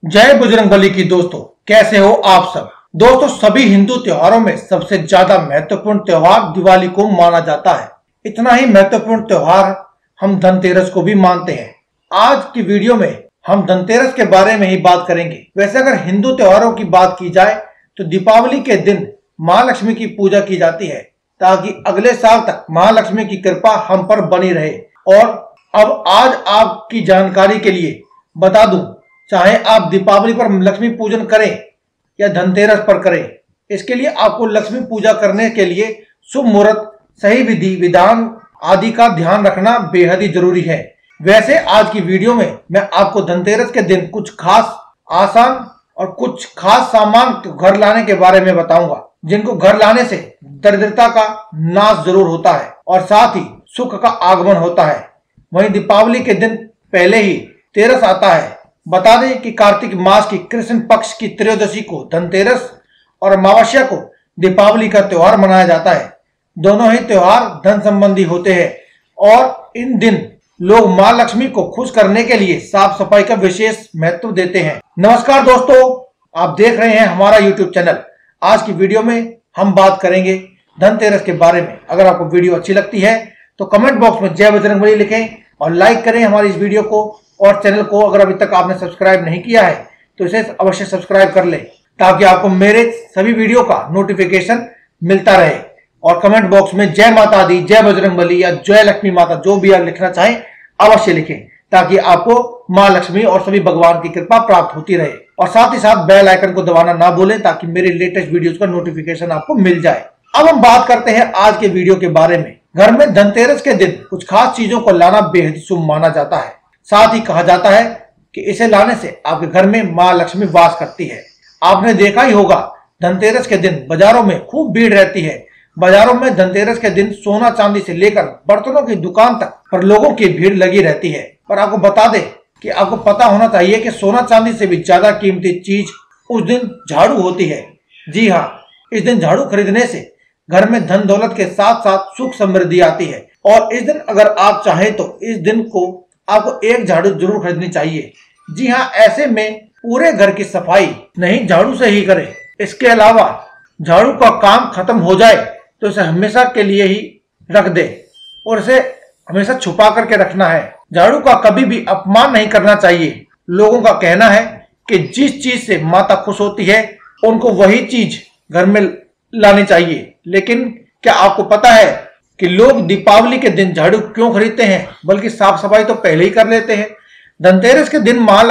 जय बजरंगबली की दोस्तों, कैसे हो आप सब। दोस्तों, सभी हिंदू त्योहारों में सबसे ज्यादा महत्वपूर्ण त्योहार दिवाली को माना जाता है। इतना ही महत्वपूर्ण त्योहार हम धनतेरस को भी मानते हैं। आज की वीडियो में हम धनतेरस के बारे में ही बात करेंगे। वैसे अगर हिंदू त्योहारों की बात की जाए तो दीपावली के दिन महालक्ष्मी की पूजा की जाती है ताकि अगले साल तक महालक्ष्मी की कृपा हम पर बनी रहे। और अब आज आपकी जानकारी के लिए बता दूं, चाहे आप दीपावली पर लक्ष्मी पूजन करें या धनतेरस पर करें, इसके लिए आपको लक्ष्मी पूजा करने के लिए शुभ मुहूर्त, सही विधि विधान आदि का ध्यान रखना बेहद ही जरूरी है। वैसे आज की वीडियो में मैं आपको धनतेरस के दिन कुछ खास आसान और कुछ खास सामान घर लाने के बारे में बताऊंगा, जिनको घर लाने से दरिद्रता का नाश जरूर होता है और साथ ही सुख का आगमन होता है। वहीं दीपावली के दिन पहले ही तेरस आता है। बता दें कि कार्तिक मास की कृष्ण पक्ष की त्रयोदशी को धनतेरस और अमावस्या को दीपावली का त्योहार मनाया जाता है। दोनों ही त्योहार धन संबंधी होते हैं और इन दिन लोग मां लक्ष्मी को खुश करने के लिए साफ सफाई का विशेष महत्व देते हैं। नमस्कार दोस्तों, आप देख रहे हैं हमारा यूट्यूब चैनल। आज की वीडियो में हम बात करेंगे धनतेरस के बारे में। अगर आपको वीडियो अच्छी लगती है तो कमेंट बॉक्स में जय बजरंगबली लिखें और लाइक करें हमारी इस वीडियो को। और चैनल को अगर अभी तक आपने सब्सक्राइब नहीं किया है तो इसे अवश्य सब्सक्राइब कर लें ताकि आपको मेरे सभी वीडियो का नोटिफिकेशन मिलता रहे। और कमेंट बॉक्स में जय माता दी, जय बजरंगबली या जय लक्ष्मी माता, जो भी आप लिखना चाहें अवश्य लिखें ताकि आपको मां लक्ष्मी और सभी भगवान की कृपा प्राप्त होती रहे। और साथ ही साथ बेल आइकन को दबाना ना भूलें ताकि मेरे लेटेस्ट वीडियोस का नोटिफिकेशन आपको मिल जाए। अब हम बात करते हैं आज के वीडियो के बारे में। घर में धनतेरस के दिन कुछ खास चीजों को लाना बेहद शुभ माना जाता है। साथ ही कहा जाता है कि इसे लाने से आपके घर में मां लक्ष्मी वास करती है। आपने देखा ही होगा, धनतेरस के दिन बाजारों में खूब भीड़ रहती है। बाजारों में धनतेरस के दिन सोना चांदी से लेकर बर्तनों की दुकान तक पर लोगों की भीड़ लगी रहती है। पर आपको बता दें कि आपको पता होना चाहिए कि सोना चांदी से भी ज्यादा कीमती चीज उस दिन झाड़ू होती है। जी हाँ, इस दिन झाड़ू खरीदने से घर में धन दौलत के साथ साथ सुख समृद्धि आती है। और इस दिन अगर आप चाहें तो इस दिन को आपको एक झाड़ू जरूर खरीदनी चाहिए। जी हाँ, ऐसे में पूरे घर की सफाई नहीं झाड़ू से ही करें। इसके अलावा झाड़ू का काम खत्म हो जाए तो इसे हमेशा के लिए ही रख दे और इसे हमेशा छुपा करके रखना है। झाड़ू का कभी भी अपमान नहीं करना चाहिए। लोगों का कहना है कि जिस चीज से माता खुश होती है उनको वही चीज घर में लानी चाहिए। लेकिन क्या आपको पता है कि लोग दीपावली के दिन झाड़ू क्यों खरीदते हैं, बल्कि साफ सफाई तो पहले ही कर लेते हैं। धनतेरस के दिन मां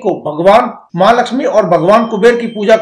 लक्ष्मी और भगवान कुबेर की पूजा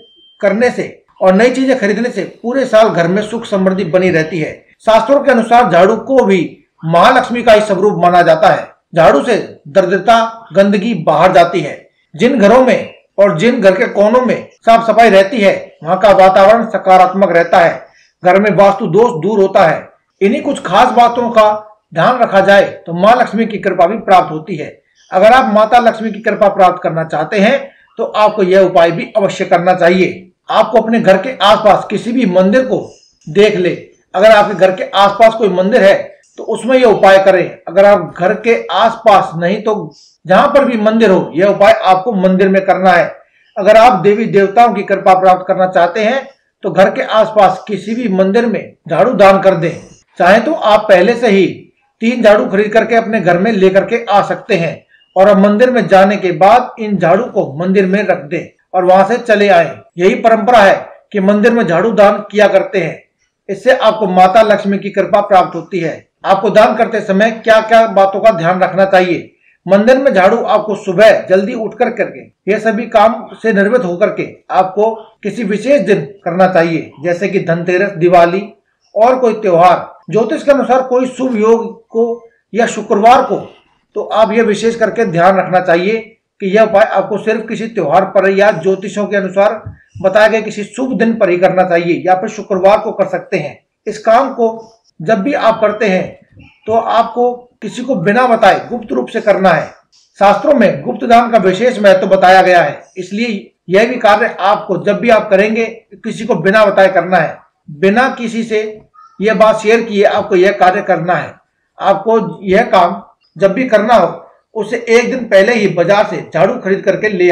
करने से और नई चीजें खरीदने से पूरे साल घर में सुख समृद्धि बनी रहती है। शास्त्रों के अनुसार झाड़ू को भी महालक्ष्मी का ही स्वरूप माना जाता है। झाड़ू से दरिद्रता, गंदगी बाहर जाती है। जिन घरों में और जिन घर के कोनों में साफ सफाई रहती है वहां का वातावरण सकारात्मक रहता है। घर में वास्तु दोष दूर होता है। इन्हीं कुछ खास बातों का ध्यान रखा जाए तो मां लक्ष्मी की कृपा भी प्राप्त होती है। अगर आप माता लक्ष्मी की कृपा प्राप्त करना चाहते हैं तो आपको यह उपाय भी अवश्य करना चाहिए। आपको अपने घर के आसपास किसी भी मंदिर को देख ले। अगर आपके घर के आसपास कोई मंदिर है तो उसमें यह उपाय करें। अगर आप घर के आसपास नहीं तो जहां पर भी मंदिर हो, यह उपाय आपको मंदिर में करना है। अगर आप देवी देवताओं की कृपा प्राप्त करना चाहते हैं तो घर के आसपास किसी भी मंदिर में झाड़ू दान कर दें। चाहे तो आप पहले से ही 3 झाड़ू खरीद करके अपने घर में लेकर के आ सकते हैं और अब मंदिर में जाने के बाद इन झाड़ू को मंदिर में रख दें और वहां से चले आए। यही परंपरा है कि मंदिर में झाड़ू दान किया करते हैं। इससे आपको माता लक्ष्मी की कृपा प्राप्त होती है। आपको दान करते समय क्या क्या बातों का ध्यान रखना चाहिए। मंदिर में झाड़ू आपको सुबह जल्दी उठकर करके ये सभी काम से निर्वृत्त होकर के आपको किसी विशेष दिन करना चाहिए, जैसे कि धनतेरस, दिवाली और कोई त्योहार। ज्योतिष के अनुसार कोई शुभ योग को या शुक्रवार को तो आप यह विशेष करके ध्यान रखना चाहिए कि यह उपाय आपको सिर्फ किसी त्योहार पर या ज्योतिषों के अनुसार बताए गए किसी शुभ दिन पर ही करना चाहिए या फिर शुक्रवार को कर सकते हैं। इस काम को जब भी आप करते हैं तो आपको किसी को बिना बताए गुप्त रूप से करना है। शास्त्रों में गुप्त दान का विशेष महत्व बताया गया है, इसलिए यह भी कार्य आपको जब भी आप करेंगे किसी को बिना बताए करना है। बिना किसी से यह बात शेयर किए आपको यह कार्य करना है। आपको यह काम जब भी करना हो उससे एक दिन पहले ही बाजार से झाड़ू खरीद करके ले आए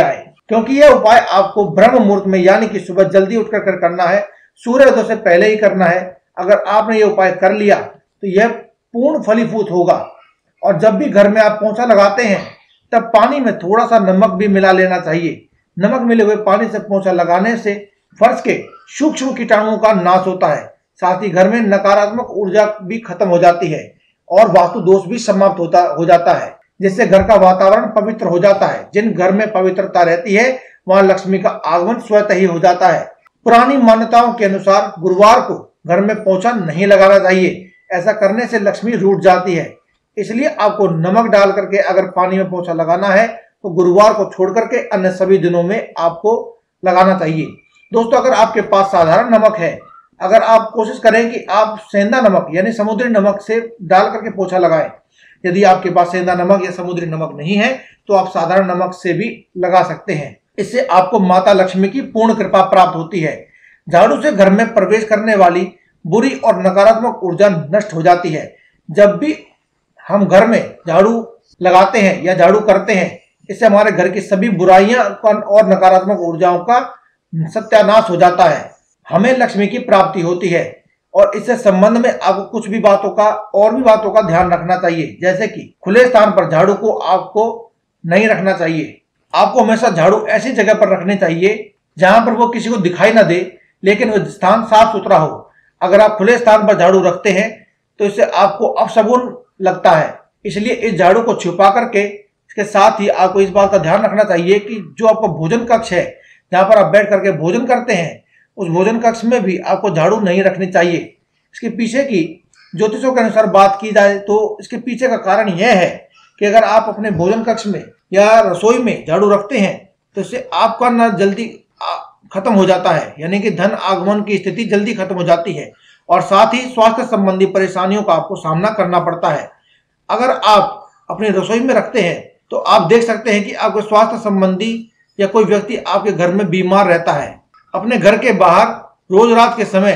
क्योंकि यह उपाय आपको ब्रह्म मुहूर्त में यानी कि सुबह जल्दी उठकर करना है, सूर्योदय से पहले ही करना है। अगर आपने ये उपाय कर लिया तो यह पूर्ण फलीभूत होगा। और जब भी घर में आप पोंछा लगाते हैं तब पानी में थोड़ा सा नमक भी मिला लेना चाहिए। नमक मिले हुए पानी से पोंछा लगाने से फर्श के सूक्ष्म कीटाणुओं का नाश होता है। साथ ही घर में नकारात्मक ऊर्जा भी खत्म हो जाती है और वास्तु दोष भी समाप्त हो जाता है, जिससे घर का वातावरण पवित्र हो जाता है। जिन घर में पवित्रता रहती है वहां लक्ष्मी का आगमन स्वतः ही हो जाता है। पुरानी मान्यताओं के अनुसार गुरुवार को घर में पोंछा नहीं लगाना चाहिए। ऐसा करने से लक्ष्मी रूठ जाती है। इसलिए आपको नमक डाल करके अगर पानी में पोंछा लगाना है तो गुरुवार को छोड़ करके अन्य सभी दिनों में आपको लगाना चाहिए। दोस्तों, अगर आपके पास साधारण नमक है, अगर आप कोशिश करें कि आप सेंधा नमक यानी समुद्री नमक से डाल करके पोंछा लगाएं। यदि आपके पास सेंधा नमक या समुद्री नमक नहीं है तो आप साधारण नमक से भी लगा सकते हैं। इससे आपको माता लक्ष्मी की पूर्ण कृपा प्राप्त होती है। झाड़ू से घर में प्रवेश करने वाली बुरी और नकारात्मक ऊर्जा नष्ट हो जाती है। जब भी हम घर में झाड़ू लगाते हैं या झाड़ू करते हैं, इससे हमारे घर की सभी बुराइयां और नकारात्मक ऊर्जाओं का सत्यानाश हो जाता है। हमें लक्ष्मी की प्राप्ति होती है। और इससे संबंध में आपको कुछ भी बातों का ध्यान रखना चाहिए, जैसे कि खुले स्थान पर झाड़ू को आपको नहीं रखना चाहिए। आपको हमेशा झाड़ू ऐसी जगह पर रखनी चाहिए जहां पर वो किसी को दिखाई ना दे, लेकिन वो स्थान साफ सुथरा हो। अगर आप खुले स्थान पर झाड़ू रखते हैं तो इससे आपको अपशगुन लगता है। इसलिए इस झाड़ू को छुपा करके, इसके साथ ही आपको इस बात का ध्यान रखना चाहिए कि जो आपका भोजन कक्ष है, जहां पर आप बैठ करके भोजन करते हैं, उस भोजन कक्ष में भी आपको झाड़ू नहीं रखनी चाहिए। इसके पीछे की ज्योतिषों के अनुसार बात की जाए तो इसके पीछे का कारण यह है कि अगर आप अपने भोजन कक्ष में या रसोई में झाड़ू रखते हैं तो इससे आपका न जल्दी खत्म हो जाता है, यानी कि धन आगमन की स्थिति जल्दी खत्म हो जाती है और साथ ही स्वास्थ्य संबंधी परेशानियों का आपको सामना करना पड़ता है। अगर आप अपनी रसोई में रखते हैं तो आप देख सकते हैं कि आपके स्वास्थ्य संबंधी या कोई व्यक्ति आपके घर में बीमार रहता है। अपने घर के बाहर रोज रात के समय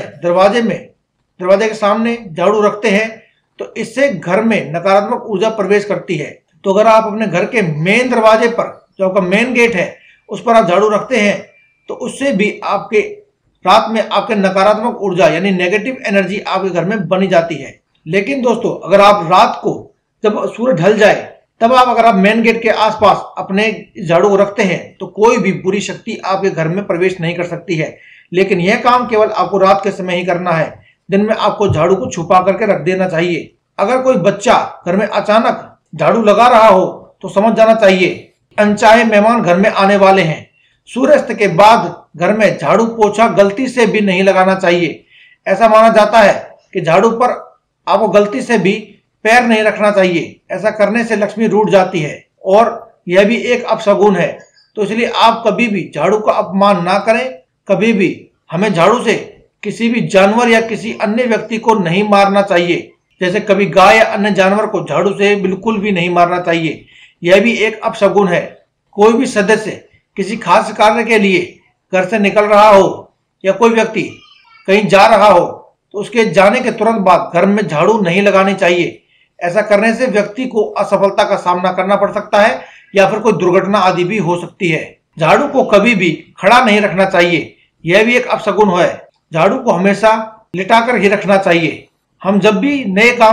दरवाजे के सामने झाड़ू रखते हैं तो इससे घर में नकारात्मक ऊर्जा प्रवेश करती है। तो अगर आप अपने घर के मेन दरवाजे पर, जो आपका मेन गेट है, उस पर आप झाड़ू रखते हैं तो उससे भी आपके रात में आपके नकारात्मक ऊर्जा यानी नेगेटिव एनर्जी आपके घर में बनी जाती है। लेकिन दोस्तों, अगर आप रात को जब सूरज ढल जाए तब अगर आप मेन गेट के आसपास अपने झाड़ू को रखते हैं तो कोई भी बुरी शक्ति आपके घर में प्रवेश नहीं कर सकती है। लेकिन यह काम केवल आपको रात के समय ही करना है। दिन में आपको झाड़ू को छुपा करके रख देना चाहिए। अगर कोई बच्चा घर में अचानक झाड़ू लगा रहा हो तो समझ जाना चाहिए अनचाहे मेहमान घर में आने वाले हैं। सूर्यास्त के बाद घर में झाड़ू पोछा गलती से भी नहीं लगाना चाहिए। ऐसा माना जाता है कि झाड़ू पर आपको गलती से भी पैर नहीं रखना चाहिए। ऐसा करने से लक्ष्मी रूठ जाती है और यह भी एक अपशगुन है। तो इसलिए आप कभी भी झाड़ू का अपमान ना करें। कभी भी हमें झाड़ू से किसी भी जानवर या किसी अन्य व्यक्ति को नहीं मारना चाहिए। जैसे कभी गाय या अन्य जानवर को झाड़ू से बिल्कुल भी नहीं मारना चाहिए। यह भी एक अपशगुन है। कोई भी सदस्य किसी खास कार्य के लिए घर से निकल रहा हो या कोई व्यक्ति कहीं जा रहा हो तो उसके जाने के तुरंत बाद घर में झाड़ू नहीं लगानी चाहिए। ऐसा करने से व्यक्ति को असफलता का सामना करना पड़ सकता है या फिर कोई दुर्घटना आदि भी हो सकती है। झाड़ू को कभी भी खड़ा नहीं रखना चाहिए। यह भी एक अपशगुन है। झाड़ू को हमेशा लिटाकर ही रखना चाहिए। हम जब भी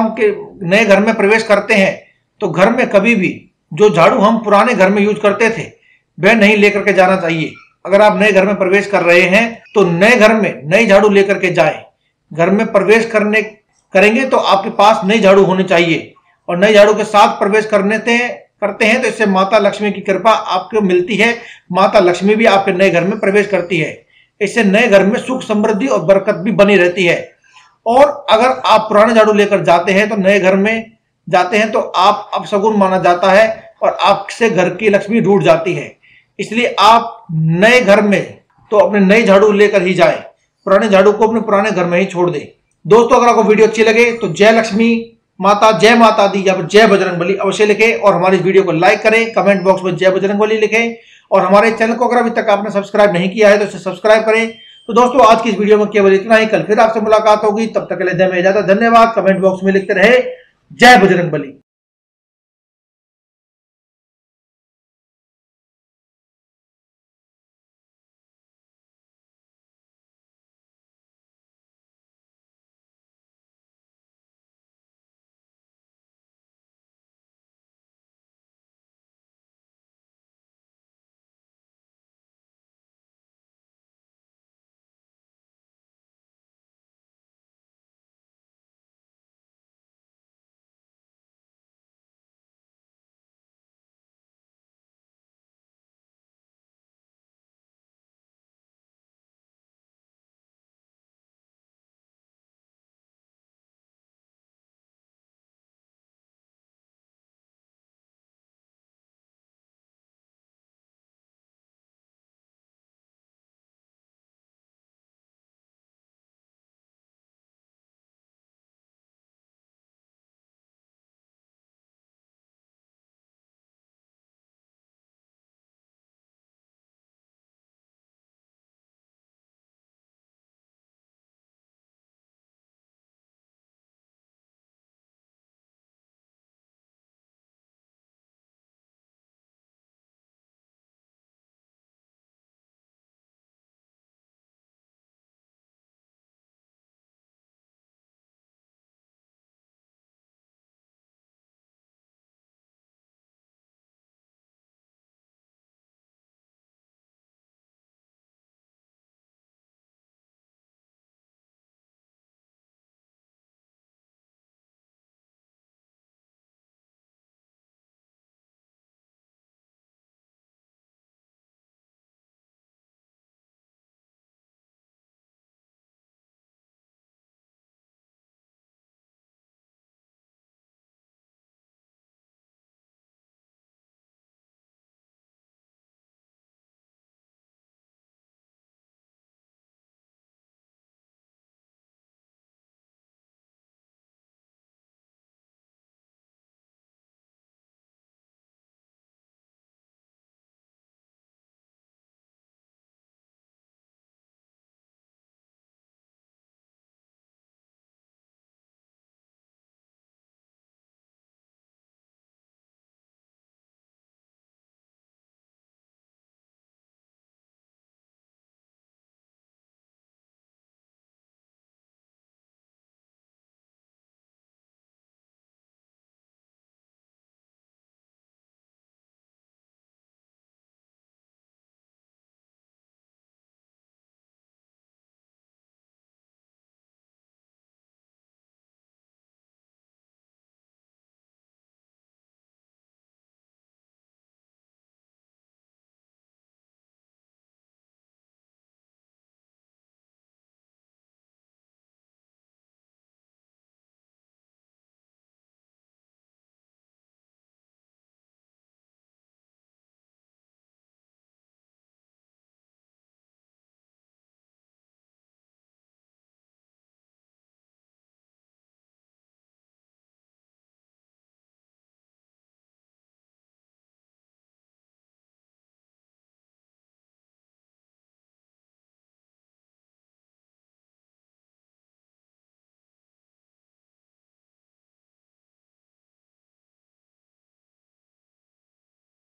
नए घर में प्रवेश करते हैं तो घर में कभी भी जो झाड़ू हम पुराने घर में यूज करते थे वह नहीं लेकर के जाना चाहिए। अगर आप नए घर में प्रवेश कर रहे हैं तो नए घर में नई झाड़ू लेकर के जाएं। घर में प्रवेश करेंगे तो आपके पास नई झाड़ू होनी चाहिए और नई झाड़ू के साथ प्रवेश करते हैं तो इससे माता लक्ष्मी की कृपा आपको मिलती है। माता लक्ष्मी भी आपके नए घर में प्रवेश करती है। इससे नए घर में सुख समृद्धि और बरकत भी बनी रहती है। और अगर आप पुराने झाड़ू लेकर जाते हैं तो नए घर में जाते हैं तो आप अपशगुन माना जाता है और आपसे घर की लक्ष्मी रूठ जाती है। इसलिए आप नए घर में तो अपने नई झाड़ू लेकर ही जाएं। पुराने झाड़ू को अपने पुराने घर में ही छोड़ दें। दोस्तों, अगर आपको वीडियो अच्छी लगे तो जय लक्ष्मी माता, जय माता दी या फिर जय बजरंगबली अवश्य लिखें और हमारी इस वीडियो को लाइक करें। कमेंट बॉक्स में जय बजरंगबली लिखें और हमारे चैनल को अगर अभी तक आपने सब्सक्राइब नहीं किया है तो इसे सब्सक्राइब करें। तो दोस्तों, आज की इस वीडियो में केवल इतना ही। कल फिर आपसे मुलाकात होगी। तब तक के लिए इजाजत। धन्यवाद। कमेंट बॉक्स में लिखते रहे जय बजरंगबली।